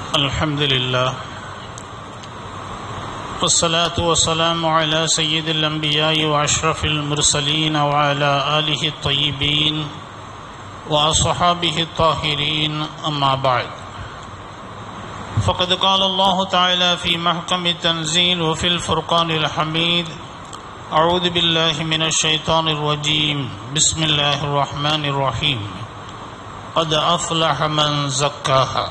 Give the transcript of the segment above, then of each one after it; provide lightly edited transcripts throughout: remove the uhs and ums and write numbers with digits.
الحمد لله والصلاة والسلام على سيد الأنبياء وأشرف المرسلين وعلى آله الطيبين وأصحابه الطاهرين أما بعد فقد قال الله تعالى في محكم التنزيل وفي الفرقان الحميد أعوذ بالله من الشيطان الرجيم بسم الله الرحمن الرحيم قد أفلح من زكاها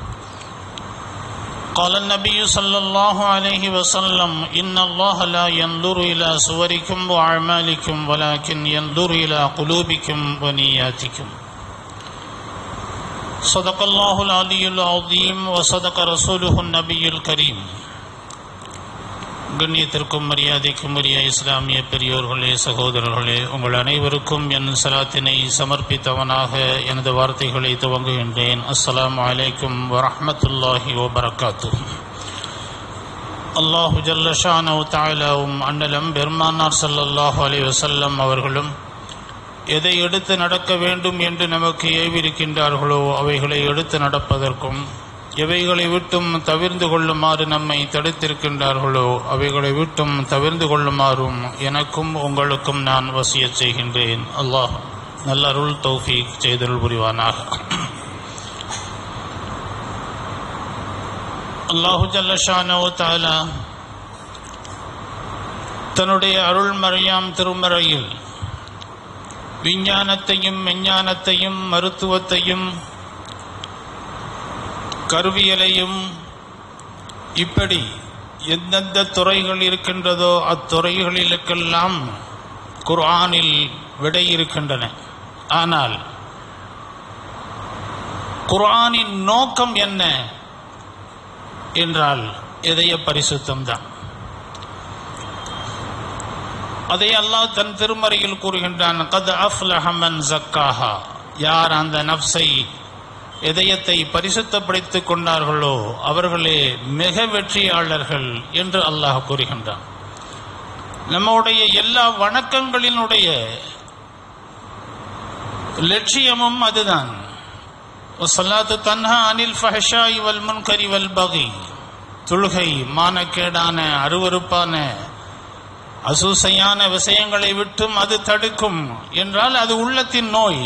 قال النبي صلى الله عليه وسلم إن الله لا ينظر إلى صوركم وأعمالكم ولكن ينظر إلى قلوبكم ونياتكم صدق الله العلي العظيم وصدق رسوله النبي الكريم. கண்ணியத்திற்கும் மரியாதைக்கும் உரிய இஸ்லாமிய பெரியோர்களே, சகோதரர்களே, உங்கள் அனைவருக்கும் என் சலாத்தினை சமர்ப்பித்தவனாக எனது வார்த்தைகளை துவங்குகின்றேன். அஸ்ஸலாமு அலைக்கும் வரஹ்மத்துல்லாஹி வபரகாத்துஹு. அல்லாஹு ஜல்ல ஷானஹு தஆலாவும் அன்னலம் பெருமானார் ஸல்லல்லாஹு அலைஹி வஸல்லம் அவர்களும் எதை எடுத்து நடக்க வேண்டும் என்று நமக்கு ஏவிருக்கின்றார்களோ அவைகளை எடுத்து நடப்பதற்கும், எவைகளை விட்டும் தவிர்ந்து கொள்ளுமாறு நம்மை தடுத்திருக்கின்றார்களோ அவைகளை விட்டும் தவிர்ந்து கொள்ளுமாறும் எனக்கும் உங்களுக்கும் நான் வசியத் செய்கின்றேன். அல்லாஹ் நல்ல அருள் தௌஃபீக் செய்தருள் புரிவானாக. அல்லாஹு ஜல்ல ஷானஹு தஆலா தன்னுடைய அருள்மறையாம் திருமறையில் விஞ்ஞானத்தையும் மெஞ்ஞானத்தையும் மருத்துவத்தையும் கருவியலையும் இப்படி எந்தெந்த துறைகள் இருக்கின்றதோ அத்துறைகளிலுக்கெல்லாம் குர்ஆனில் விடை இருக்கின்றன. ஆனால் குர்ஆனின் நோக்கம் என்ன என்றால் இதய பரிசுத்தம்தான். அதை அல்லாஹ் தன் திருமறையில் கூறுகின்றான், கத் அஃப்லஹ மன் ஸக்காஹா. யார் அந்த நஃப்ஸை, இதயத்தை பரிசுத்தப்படுத்திக் கொண்டார்களோ அவர்களே மிக வெற்றியாளர்கள் என்று அல்லாஹ் கூறுகின்றான். நம்முடைய எல்லா வணக்கங்களினுடைய லட்சியமும் அதுதான். ஸலாத்து தன்ஹா அனில் ஃபஹ்ஷாஇ வல் முன்கரி வல் பகி. தொழுகை மானக்கேடான அருவருப்பான அசூசையான விஷயங்களை விட்டும் அது தடுக்கும் என்றால் அது உள்ளத்தின் நோய்.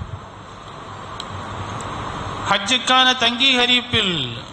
ஹஜ்ஜுக்கான தங்கீகரிப்பில்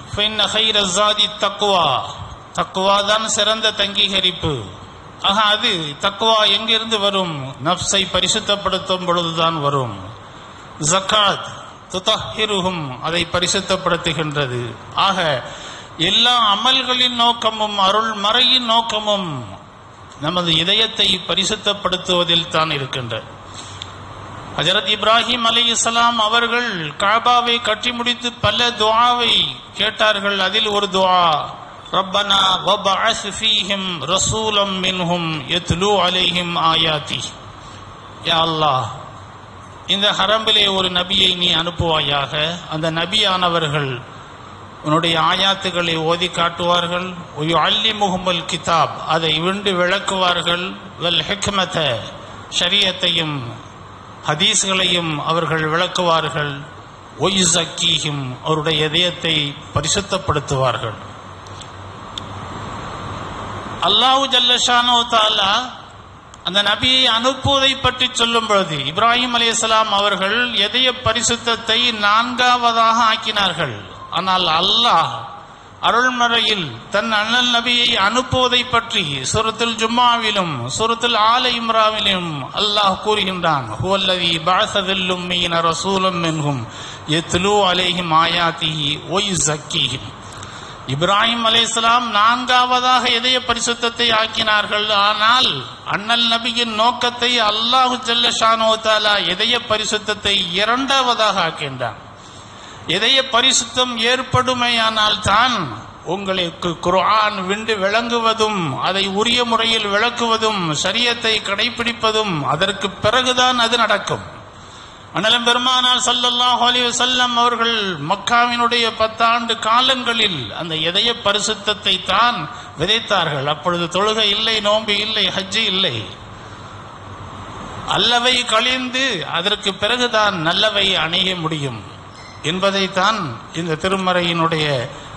தக்குவா தான் சிறந்த தங்கீகரிப்பு. ஆக அது தக்குவா எங்கிருந்து வரும்? நஃப்ஸை பரிசுத்தப்படுத்தும் பொழுதுதான் வரும். ஜகாத் துதஹிருஹும், அதை பரிசுத்தப்படுத்துகின்றது. ஆக எல்லா அமல்களின் நோக்கமும் அருள் மறையின் நோக்கமும் நமது இதயத்தை பரிசுத்தப்படுத்துவதில் தான் இருக்கின்றது. ஹஜரத் இப்ராஹிம் அலைஹிஸ்ஸலாம் அவர்கள் காபாவை கட்டி முடித்து பல துஆவை கேட்டார்கள். அதில் ஒரு துஆ, ரப்பனா வபஅஸ் ஃபீஹிம் ரசூலம் மின்ஹும் யத்லூ அலைஹிம் ஆயாதி. யா அல்லாஹ், இந்த ஹரம்பிலே ஒரு நபியை நீ அனுப்புவாயாக. அந்த நபியானவர்கள் உன்னுடைய ஆயாத்துகளை ஓதி காட்டுவார்கள். யுஅல்லிமுஹுமுல் கிதாப், அதை விண்டு விளக்குவார்கள். வல் ஹிக்மத, ஷரியத்தையும் ஹதீஸ்களையும் அவர்கள் விளக்குவார்கள். ஒய்ஸக்கீஹிம், அவருடைய இதயத்தை பரிசுத்தப்படுத்துவார்கள். அல்லாஹு ஜல்ல ஷானஹு தஆலா அந்த நபியை அனுப்புவதை பற்றி சொல்லும் பொழுது இப்ராஹிம் அலைஹிஸ்ஸலாம் அவர்கள் இதய பரிசுத்தத்தை 4ஆவதாக ஆக்கினார்கள். ஆனால் அல்லாஹ் அருள்மறையில் தன் அண்ணல் நபியை அனுப்புவதை பற்றி சூரத்துல் ஜும்மாவிலும் சூரத்துல் ஆல இம்ரானிலும் அல்லாஹ் கூறுகின்றான், ஹுவல்லதி பஅஸ ஃபில் உம்மீன ரசூலம் மின்ஹும் யத்லூ அலைஹிம் ஆயாத்திஹி வ யுஸக்கீஹிம். இப்ராஹிம் அலைஹிஸ்ஸலாம் 4ஆவதாக இதய பரிசுத்தத்தை ஆக்கினார்கள். ஆனால் அண்ணல் நபியின் நோக்கத்தை அல்லாஹு ஜல்ல ஷானஹு தஆலா இதய பரிசுத்தத்தை 2ஆவதாக ஆக்கின்றான். இதய பரிசுத்தம் ஏற்படுமையானால் தான் உங்களுக்கு குர்ஆன் விண்டு விளங்குவதும் அதை உரிய முறையில் விளக்குவதும் ஷரியத்தை கடைபிடிப்பதும் அதற்கு பிறகுதான் அது நடக்கும். அண்ணலம் பெருமானார் ஸல்லல்லாஹு அலைஹி வஸல்லம் அவர்கள் மக்காவினுடைய 10 ஆண்டு காலங்களில் அந்த இதய பரிசுத்தத்தை தான் விதைத்தார்கள். அப்பொழுது தொழுகை இல்லை, நோன்பு இல்லை, ஹஜ்ஜு இல்லை. அல்லவை கழிந்து அதற்கு பிறகுதான் நல்லவை அணைய முடியும் என்பதைத்தான் இந்த திருமறையினுடைய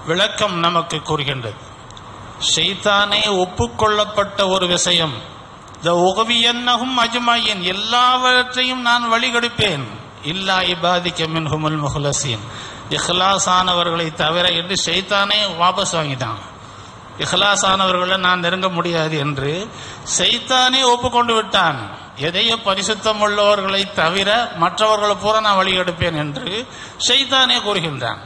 விளக்கம் நமக்கு கூறுகின்றது. ஷைத்தானே ஒப்புக்கொள்ளப்பட்ட ஒரு விஷயம். உகவியன்னஹும் அஜ்மாயின், எல்லாவற்றையும் நான் வழிகெடுப்பேன், இல்லா இபாதிக மின்ஹுமுல் முஹ்லஸீன், இஹ்லாஸானவர்களை தவிர என்று ஷைத்தானே வாபஸ் வாங்கிட்டான். இஹ்லாஸானவர்களை நான் நெருங்க முடியாது என்று ஷைத்தானே ஒப்புக்கொண்டு விட்டான். எதையோ பரிசுத்தம் உள்ளவர்களை தவிர மற்றவர்களை பூரா நான் வழிகெடுப்பேன் என்று ஷைத்தானே கூறுகின்றான்.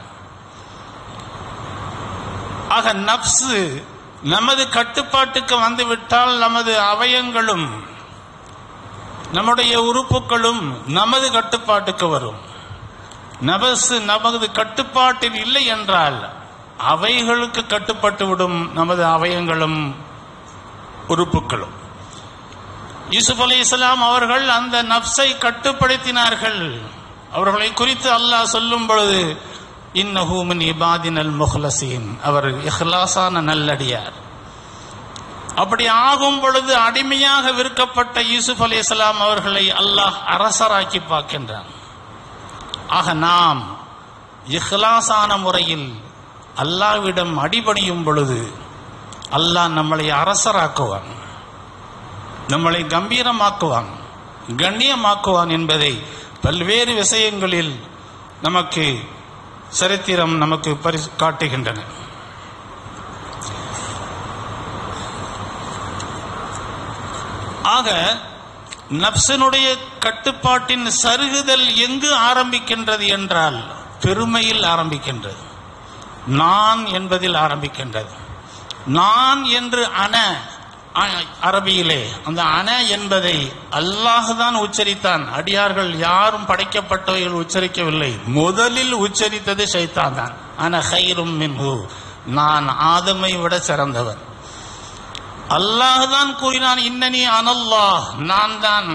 ஆக நப்சு நமது கட்டுப்பாட்டுக்கு வந்துவிட்டால் நமது அவயங்களும் நம்முடைய உறுப்புகளும் நமது கட்டுப்பாட்டுக்கு வரும். நப்சு நமது கட்டுப்பாட்டில் இல்லை என்றால் அவைகளுக்கு கட்டுப்பட்டு விடும் நமது அவயங்களும் உறுப்புகளும். யூசுப் அலைஹிஸ்ஸலாம் அவர்கள் அந்த நப்சை கட்டுப்படுத்தினார்கள். அவர்களை குறித்து அல்லாஹ் சொல்லும் பொழுது இன்னஹு மின் இபாதினல் முஹ்லஸீன், அவர் இஹ்லாஸான நல்லடியார். அப்படி ஆகும் பொழுது அடிமையாக விற்கப்பட்ட யூசுப் அலைஹிஸ்ஸலாம் அவர்களை அல்லாஹ் அரசராக்கி பார்க்கின்றான். ஆக நாம் இஹ்லாஸான முறையில் அல்லாஹ்விடம் அடிபணியும் பொழுது அல்லாஹ் நம்மளை அரசராக்குவான், நம்மளை கம்பீரமாக்குவான், கண்ணியமாக்குவான் என்பதை பல்வேறு விஷயங்களில் நமக்கு சரித்திரம் நமக்கு காட்டுகின்றன. ஆக நப்சினுடைய கட்டுப்பாட்டின் சருகுதல் எங்கு ஆரம்பிக்கின்றது என்றால் பெருமையில் ஆரம்பிக்கின்றது, நான் என்பதில் ஆரம்பிக்கின்றது. நான் என்று அரபியிலே அந்த அன என்பதை அல்லாஹ்தான் உச்சரித்தான். அடியார்கள் யாரும் படைக்கப்பட்டவைகள் உச்சரிக்கவில்லை. முதலில் உச்சரித்தது ஷைத்தான் தான். அன கைரும் மின்ஹு, நான் ஆதமை விட சிறந்தவன். அல்லாஹ்தான் கூறினான், இன்னனி அனல்லாஹ், நான் தான்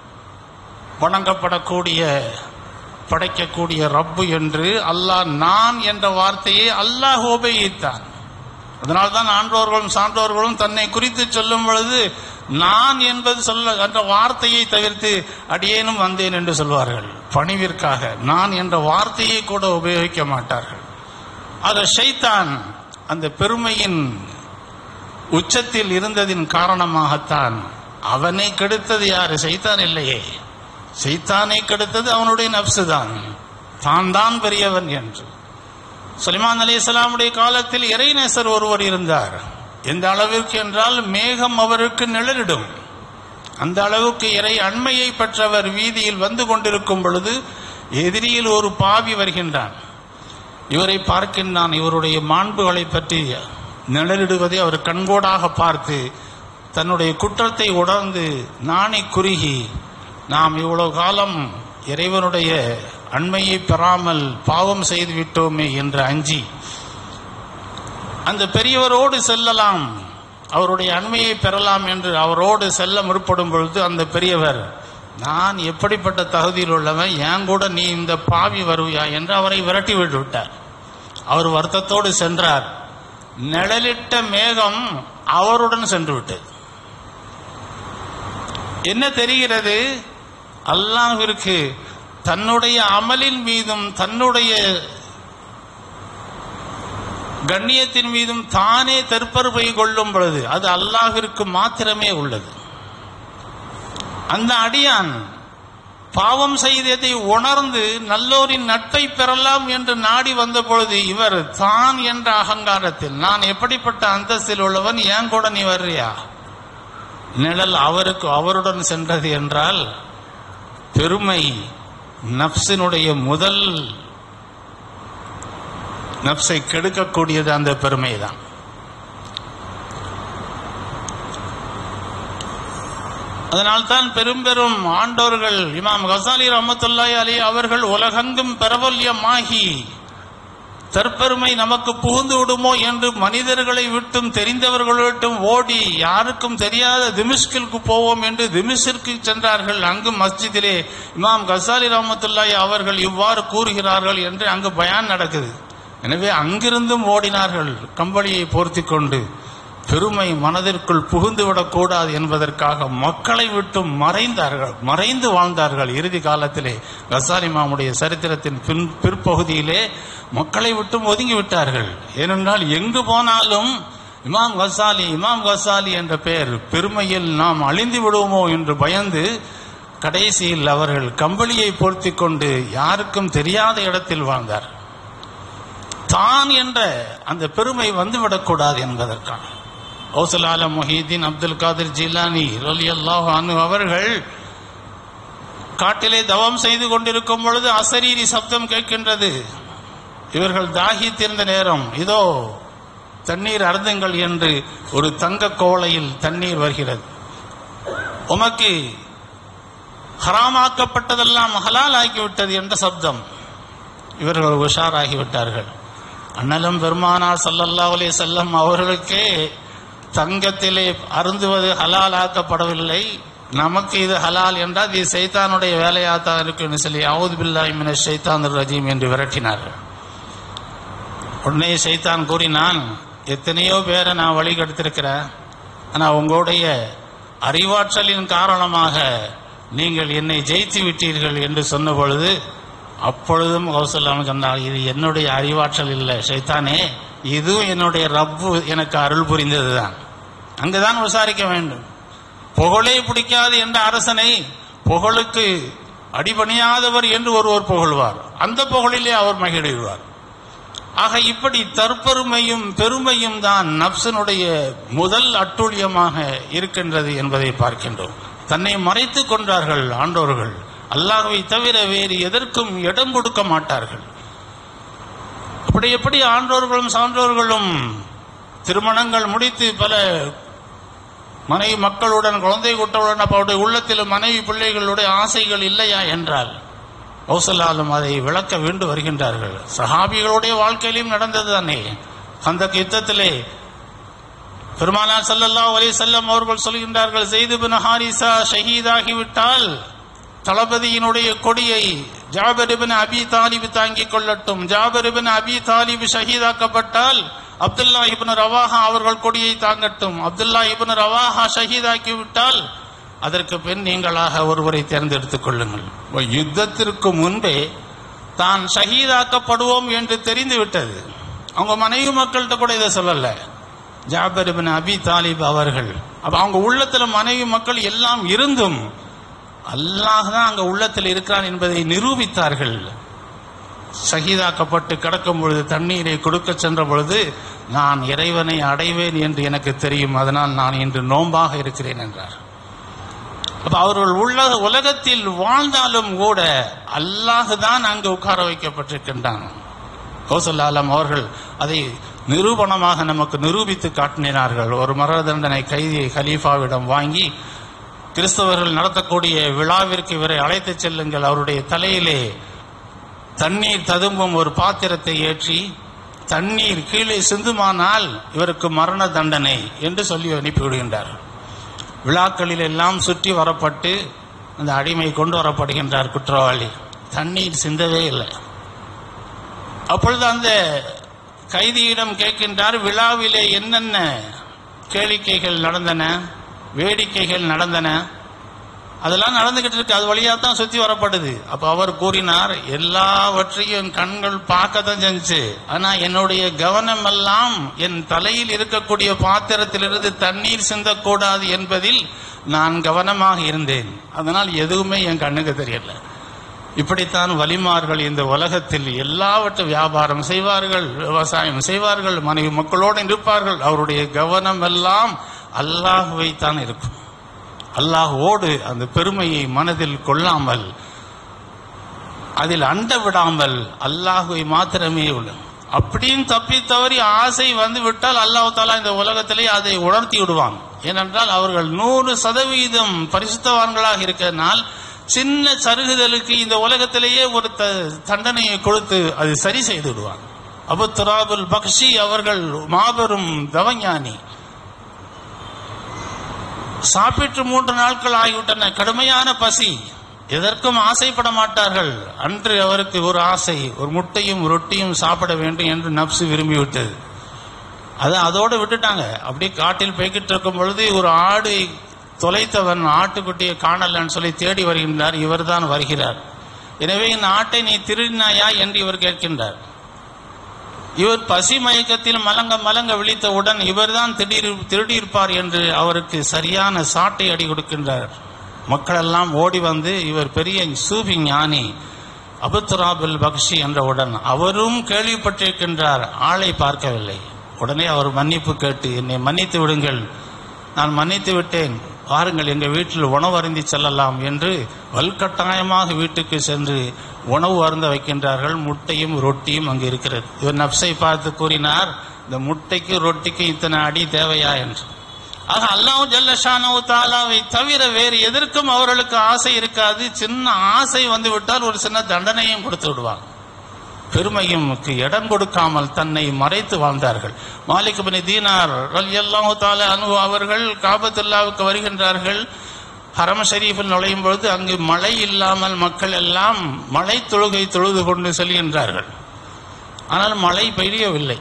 வணங்கப்படக்கூடிய படைக்கக்கூடிய ரப்பு என்று. அல்லாஹ் நான் என்ற வார்த்தையை அல்லாஹ் உபயோகித்தான். அதனால்தான் ஆன்றோர்களும் சான்றோர்களும் தன்னை குறித்து சொல்லும் பொழுது நான் என்பது சொல்ல என்ற வார்த்தையை தவிர்த்து அடியேனும் வந்தேன் என்று சொல்வார்கள். பணிவிற்காக நான் என்ற வார்த்தையை கூட உபயோகிக்க மாட்டார்கள். ஆக ஷைத்தான் அந்த பெருமையின் உச்சத்தில் இருந்ததின் காரணமாகத்தான் அவனை கெடுத்தது யாரு? ஷைத்தான் இல்லையே. ஷைத்தானை கெடுத்தது அவனுடைய நப்சு தான், தான் தான் பெரியவன் என்று. சுலைமான் அலைஹிஸ்ஸலாமுடைய காலத்தில் இறைநேசர் ஒருவர் இருந்தார். எந்த அளவிற்கு என்றால் மேகம் அவருக்கு நிழலிடும். அந்த அளவுக்கு இறை அண்மையை பெற்றவர். வீதியில் வந்து கொண்டிருக்கும் பொழுது எதிரியில் ஒரு பாவி வருகின்றான். இவரை பார்க்கின்றான். இவருடைய மாண்புகளை பற்றி நிழலிடுவதை அவர் கண்கூடாக பார்த்து தன்னுடைய குற்றத்தை உணர்ந்து நாணி குறுகி, நாம் இவ்வளவு காலம் இறைவனுடைய அண்மையை பெறாமல் பாவம் செய்து விட்டோமே என்று அஞ்சி அந்த பெரியவரோடு செல்லலாம், அவருடைய அண்மையை பெறலாம் என்று அவரோடு செல்ல முற்படும் பொழுது அந்த பெரியவர், நான் எப்படிப்பட்ட தகுதியில் உள்ளவன், ஏன் கூட நீ இந்த பாவி வருவியா என்று அவரை விரட்டி விட்டார். அவர் வருத்தத்தோடு சென்றார். நிழலிட்ட மேகம் அவருடன் சென்று விட்டது. என்ன தெரிகிறது? அல்லாஹ்விற்கு தன்னுடைய அமலின் மீதும் தன்னுடைய கண்ணியத்தின் மீதும் தானே தற்பெருமை கொள்ளும் பொழுது அது அல்லாஹ்விற்கு மாத்திரமே உள்ளது. அந்த அடியான் பாவம் செய்ததை உணர்ந்து நல்லோரின் நட்பை பெறலாம் என்று நாடி வந்த பொழுது இவர் தான் என்ற அகங்காரத்தில், நான் எப்படிப்பட்ட அந்தஸ்தில் உள்ளவன், ஏன் கூட நீ வர்றியா? நிழல் அவருடன் சென்றது என்றால் பெருமை நப்சினுடைய முதல் நப்சை கெடுக்கக்கூடியது அந்த பெருமை தான். அதனால்தான் பெரும் பெரும் ஆண்டோர்கள் இமாம் கசாலி ரஹ்மத்துல்லாஹி அலைஹி அவர்கள் உலகெங்கும் பிரபல்யமாகி தற்பெருமை நமக்கு புகுந்து விடுமோ என்று மனிதர்களை விட்டும் தெரிந்தவர்களை விட்டும் ஓடி யாருக்கும் தெரியாத திமிஷ்கிற்கு போவோம் என்று திமிஷிற்கு சென்றார்கள். அங்கு மஸ்ஜிதிலே இமாம் கசாலி ரஹ்மத்துல்லாஹி அவர்கள் இவ்வாறு கூறுகிறார்கள் என்று அங்கு பயான் நடக்குது. எனவே அங்கிருந்தும் ஓடினார்கள் கம்பளியை போர்த்தி கொண்டு. பெருமை மனதிற்குள் புகுந்துவிடக்கூடாது என்பதற்காக மக்களை விட்டு மறைந்து வாழ்ந்தார்கள். இறுதி காலத்திலே கசாலி இமாமுடைய சரித்திரத்தின் பிற்பகுதியிலே மக்களை விட்டு ஒதுங்கி விட்டார்கள். ஏனென்றால் எங்கு போனாலும் இமாம் கசாலி என்ற பெயர் பெருமையில் நாம் அழிந்து விடுவோமோ என்று பயந்து கடைசியில் அவர்கள் கம்பளியை போர்த்தி கொண்டு யாருக்கும் தெரியாத இடத்தில் வாழ்ந்தார். தான் என்ற அந்த பெருமை வந்துவிடக்கூடாது என்பதற்கான கௌசுல் ஆலம் முஹிதீன் அப்துல் காதிர் ஜிலானி ரலியல்லாஹு அன்ஹு அவர்கள் காட்டிலே தவம் செய்து கொண்டிருக்கும் பொழுது அசரீரி சப்தம் கேட்கின்றது. இவர்கள் தாகித்திருந்த நேரம், இதோ தண்ணீர் அருந்துங்கள் என்று ஒரு தங்க கோளையில் தண்ணீர் வருகிறது. உமக்கு ஹராமாக்கப்பட்டதெல்லாம் ஹலால் ஆகிவிட்டது என்ற சப்தம். இவர்கள் உஷாராகிவிட்டார்கள். அண்ணலும் பெருமானார் ஸல்லல்லாஹு அலைஹி வஸல்லம் அவர்களுக்கே தங்கத்திலே அருந்துவது ஹலால் ஆக்கப்படவில்லை, நமக்கு இது ஹலால் என்றால் இது ஷைத்தானுடைய வேலையாத்தான் இருக்குன்னு சொல்லி அஊது பில்லாஹி மினஷ் ஷைத்தானிர் ரஜீம் என்று விரட்டினார்கள். உடனே ஷைத்தான் கூறினான், எத்தனையோ பேரை நான் வழிகெடுத்திருக்கிறேன், ஆனால் உங்களுடைய அறிவாற்றலின் காரணமாக நீங்கள் என்னை ஜெயித்து விட்டீர்கள் என்று சொன்ன பொழுது அப்பொழுதும் கௌசல்யாம சொன்னார், இது என்னுடைய அறிவாற்றல் இல்லை ஷைத்தானே, இதுவும் என்னுடைய ரப்பு எனக்கு அருள் புரிந்ததுதான். அங்குதான் விசாரிக்க வேண்டும். புகழே பிடிக்காது என்ற அரசனை புகழுக்கு அடிபணியாதவர் என்று ஒருவர் புகழ்வார், அந்த புகழிலே அவர் மகிழ்வார். ஆக இப்படி தற்பெருமையும் பெருமையும் தான் நப்சனுடைய முதல் அட்டூழியமாக இருக்கின்றது என்பதை பார்க்கின்றோம். தன்னை மறைத்துக் கொண்டார்கள் ஆண்டோர்கள். அல்லாஹ்வை தவிர வேறு எதற்கும் இடம் கொடுக்க மாட்டார்கள். அப்படி எப்படி ஆண்டோர்களும் சான்றோர்களும் திருமணங்கள் முடித்து பல மனைவி மக்களுடன் குழந்தை கூட்டவுடன் அவருடைய உள்ளத்தில் மனைவி பிள்ளைகளுடைய ஆசைகள் இல்லையா என்றால் கௌசல்யாலும் அதை விளக்க வேண்டு வருகின்றார்கள். சஹாபிகளுடைய வாழ்க்கையிலும் நடந்தது தானே. அந்த யுத்தத்திலே பெருமானார் ஸல்லல்லாஹு அலைஹி வஸல்லம் அவர்கள் சொல்கின்றார்கள், ஸைத் இப்னு ஹாரிஸா ஷஹீதாகிவிட்டால் தளபதியினுடைய கொடியை ஜாபிர் இப்னு அபி தாலிப் தாங்கிக் கொள்ளட்டும். ஜாபிர் இப்னு அபி தாலிப் ஷஹீதாக்கப்பட்டால் அப்துல்லா இப்னு ரவாஹா அவர்கள் கொடியை தாங்கட்டும். அப்துல்லா இப்னு ரவாஹா ஷஹீதாக்கிவிட்டால் அதற்கு பின் நீங்களாக ஒருவரை தேர்ந்தெடுத்துக் கொள்ளுங்கள். யுத்தத்திற்கு முன்பே தான் ஷஹீதாக்கப்படுவோம் என்று தெரிந்துவிட்டது. அவங்க மனைவி மக்கள்கிட்ட கூட இதை சொல்லல. ஜாபிர் இப்னு அபி தாலிப் அவர்கள் அப்ப அவங்க உள்ளத்துல மனைவி மக்கள் எல்லாம் இருந்தும் அல்லாஹ் தான் அங்க உள்ளத்தில் இருக்கிறான் என்பதை நிரூபித்தார்கள். ஷஹீதாக்கப்பட்டு கிடக்கும் பொழுது தண்ணீரை கொடுக்க சென்ற பொழுது, நான் இறைவனை அடைவேன் என்று எனக்கு தெரியும், அதனால் நான் இன்று நோன்பாக இருக்கிறேன் என்றார். அப்ப அவர்கள் உலகத்தில் வாழ்ந்தாலும் கூட அல்லாஹ் தான் அங்கு உட்கார வைக்கப்பட்டிருக்கின்றான். கௌசல் ஆலம் அவர்கள் அதை நிரூபணமாக நமக்கு நிரூபித்து காட்டினார்கள். ஒரு மரண தண்டனை கைதியை கலீஃபாவிடம் வாங்கி, கிறிஸ்தவர்கள் நடத்தக்கூடிய விழாவிற்கு இவரை அழைத்து செல்லுங்கள், அவருடைய தலையிலே தண்ணீர் ததும்பும் ஒரு பாத்திரத்தை ஏற்றி தண்ணீர் கீழே சிந்துமானால் இவருக்கு மரண தண்டனை என்று சொல்லி அனுப்பிவிடுகின்றார். விழாக்களில் எல்லாம் சுற்றி வரப்பட்டு அந்த அடிமை கொண்டு வரப்படுகின்றார் குற்றவாளி. தண்ணீர் சிந்தவே இல்லை. அப்பொழுது அந்த கைதியிடம் கேட்கின்றார், விழாவிலே என்னென்ன கேளிக்கைகள் நடந்தன, வேடிக்கைகள் நடந்தன, அதெல்லாம் நடந்துகிட்டு இருக்கு, அது வழியா தான் சுத்தி வரப்படுது. அப்ப அவர் கூறினார், எல்லாவற்றையும் கண்கள் பார்க்கத்தான் செஞ்சு, ஆனா என்னுடைய கவனம் எல்லாம் என் தலையில் இருக்கக்கூடிய பாத்திரத்திலிருந்து தண்ணீர் சிந்தக்கூடாது என்பதில் நான் கவனமாக இருந்தேன். அதனால் எதுவுமே என் கண்ணுக்கு தெரியல. இப்படித்தான் வலிமார்கள் இந்த உலகத்தில் எல்லாவற்றும் வியாபாரம் செய்வார்கள், விவசாயம் செய்வார்கள், மனைவி மக்களோடு இருப்பார்கள். அவருடைய கவனம் எல்லாம் அல்லாஹ்வை தான் இருக்கும். அல்லாஹ்வோடு அந்த பெருமையை மனதில் கொள்ளாமல், அதில் அண்ட விடாமல் அல்லாஹ்வை மாத்திரமே உள்ள. அப்படியும் தப்பி தவறி ஆசை வந்து விட்டால் அல்லாஹ் தாலா இந்த உலகத்திலே அதை உணர்த்தி விடுவான். ஏனென்றால் அவர்கள் 100% பரிசுத்தவான்களாக இருக்கிறதுனால் சின்ன சருகுதலுக்கு இந்த உலகத்திலேயே ஒரு தண்டனையை கொடுத்து அது சரி செய்து விடுவான். அபு துராபுல் பக்ஷி அவர்கள் மாபெரும் தவஞானி. சாப்பிட்டு 3 நாட்கள் ஆகிவிட்டன, கடுமையான பசி, எதற்கும் ஆசைப்பட மாட்டார்கள். அன்று அவருக்கு ஒரு ஆசை, ஒரு முட்டையும் ரொட்டியும் சாப்பிட வேண்டும் என்று நப்சு விரும்பிவிட்டது. அதோடு விட்டுட்டாங்க. அப்படியே காட்டில் போய்கிட்டு இருக்கும் பொழுது ஒரு ஆடு தொலைத்தவன் ஆட்டுக்குட்டியை காணலன்னு சொல்லி தேடி வருகின்றார். இவர் தான் வருகிறார். எனவே இந்த ஆட்டை நீ திருடினாயா என்று இவர் கேட்கின்றார். இவர் பசி மயக்கத்தில் மலங்க மலங்க விழித்தவுடன் இவர்தான் திருடியிருப்பார் என்று அவருக்கு சரியான சாட்டை அடி கொடுக்கின்றார். மக்கள் எல்லாம் ஓடி வந்து இவர் பெரிய சூஃபி ஞானி அபுத்துராபுல் பக்ஷி என்றவுடன் அவரும் கேள்விப்பட்டிருக்கின்றார், ஆளை பார்க்கவில்லை. உடனே அவர் மன்னிப்பு கேட்டு, என்னை மன்னித்து விடுங்கள், நான் மன்னித்து விட்டேன், வாருங்கள் எங்கள் வீட்டில் உணவு அருந்தி செல்லலாம் என்று வல்கட்டாயமாக வீட்டுக்கு சென்று உணவு அருந்த வைக்கின்றார்கள். முட்டையும் ரொட்டியும் அங்கு இருக்கிறது. இவர் நப்சை பார்த்து கூறினார், இந்த முட்டைக்கு ரொட்டிக்கு இத்தனை அடி தேவையா என்று. ஆக அல்லாஹ் ஜல்ல ஷானஹு தஆலாவை தவிர வேறு எதற்கும் அவர்களுக்கு ஆசை இருக்காது. சின்ன ஆசை வந்து விட்டால் ஒரு சின்ன தண்டனையும் கொடுத்து விடுவாங்க. பெருமையும்க்கு இடம் கொடுக்காமல் தன்னை மறைத்து வாழ்ந்தார்கள். மாலிக் இப்னு தீனார் ரலியல்லாஹு தஆலா அன்ஹு அவர்கள் காபத்துல்லாவுக்கு வருகின்றார்கள். ஹரம் ஷரீஃபில் நுழையும் பொழுது அங்கு மழை இல்லாமல் மக்கள் எல்லாம் மழை தொழுகை தொழுது கொண்டு செல்கின்றார்கள். ஆனால் மழை பெய்யவில்லை.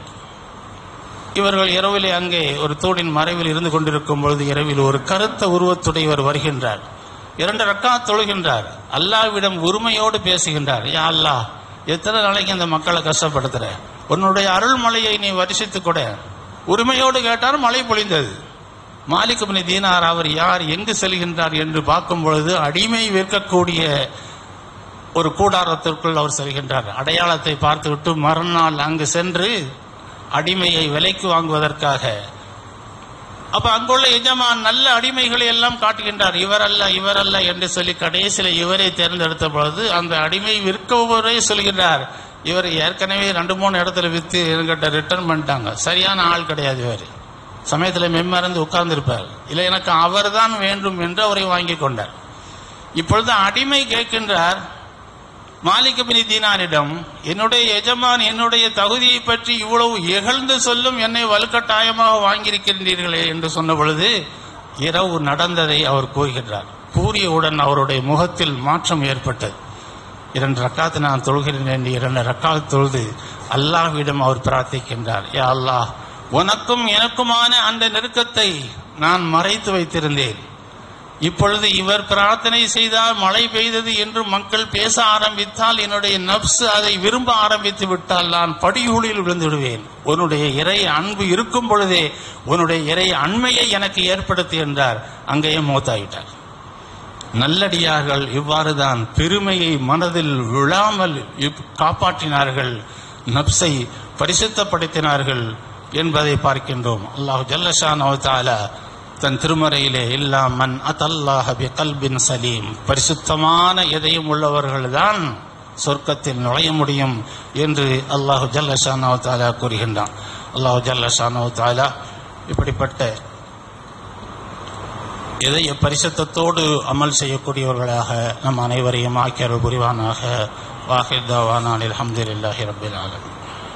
இவர்கள் இரவிலே அங்கே ஒரு தூணின் மறைவில் இருந்து கொண்டிருக்கும் பொழுது இரவில் ஒரு கருத்த உருவத்துடையவர் வருகின்றார். 2 ரக்காத் தொழுகின்றார். அல்லாஹ்விடம் உரிமையோடு பேசுகின்றார், யா அல்லாஹ், எத்தனை நாளைக்கு இந்த மக்களை கஷ்டப்படுத்துற, உன்னுடைய அருள்மழையை நீ வருஷித்து கூட. உரிமையோடு கேட்டார், மழை பொழிந்தது. மாலிக் இப்னு தீனார் அவர் யார், எங்கு செல்கின்றார் என்று பார்க்கும் பொழுது அடிமை விற்கக்கூடிய ஒரு கூடாரத்திற்குள் அவர் செல்கின்றார். அடையாளத்தை பார்த்துவிட்டு மறுநாள் அங்கு சென்று அடிமையை விலைக்கு வாங்குவதற்காக. அப்ப அங்குள்ள எஜமான் நல்ல அடிமைகளை எல்லாம் காட்டுகின்றார். இவர் அல்ல என்று சொல்லி கடைசியில் இவரை தேர்ந்தெடுத்த பொழுது அந்த அடிமை விற்கவரே சொல்கின்றார், இவர் ஏற்கனவே 2-3 இடத்துல வித்து என்கிட்ட ரிட்டர்ன் பண்ணிட்டாங்க, சரியான ஆள் கிடையாது. இவர் சமயத்தில் மெம்மறந்து உட்கார்ந்து இருப்பார். இல்லை, எனக்கு அவர் தான் வேண்டும் என்று அவரை வாங்கி கொண்டார். இப்பொழுது அடிமை கேட்கின்றார் மாலிக் இப்னு தீனாரிடம், என்னுடைய எஜமான் என்னுடைய தகுதியை பற்றி இவ்வளவு இகழ்ந்து சொல்லும் என்னை வலுக்கட்டாயமாக வாங்கியிருக்கின்றீர்களே என்று சொன்ன பொழுது இரவு நடந்ததை அவர் கூறுகின்றார். கூறியவுடன் அவருடைய முகத்தில் மாற்றம் ஏற்பட்டது. 2 ரக்காத்து நான் தொழுகிறேன் என்று 2 ரக்காத் தொழுது அல்லாஹ்விடம் அவர் பிரார்த்திக்கின்றார், யா அல்லாஹ், உனக்கும் எனக்குமான அந்த நெருக்கத்தை நான் மறைத்து வைத்திருந்தேன். இப்பொழுது இவர் பிரார்த்தனை செய்தால் மழை பெய்தது என்று மக்கள் பேச ஆரம்பித்தால் என்னுடைய நப்சு அதை விரும்ப ஆரம்பித்து விட்டால் நான் படியூழில் விழுந்து விடுவேன். உன்னுடைய இறை அன்பு இருக்கும் பொழுதே உன்னுடைய இறை அண்மையை எனக்கு ஏற்படுத்தி என்றார். அங்கேயே மௌத்தாயிட்டார். நல்லடியார்கள் இவ்வாறுதான் பெருமையை மனதில் விழாமல் காப்பாற்றினார்கள், நப்சை பரிசுத்தப்படுத்தினார்கள் என்பதை பார்க்கின்றோம். அல்லாஹ் ஜல்ல ஷானஹு தஆலா தன் திருமறையிலே இல்லா மன் அதல்லாஹ பிகல்பின் சலீம், பரிசுத்தமான இதயம் உள்ளவர்கள் தான் சொர்க்கத்தில் நுழைய முடியும் என்று அல்லாஹ் ஜல்ல ஷானஹு தஆலா கூறுகின்றான். அல்லாஹ் ஜல்ல ஷானஹு தஆலா இப்படிப்பட்ட இதய பரிசுத்தத்தோடு அமல் செய்யக்கூடியவர்களாக நம் அனைவரையும் ஆக்கியருள் புரிவானாக. வாஹிர் தவானா அல்ஹம்துலில்லாஹி ரப்பில் ஆலமீன்.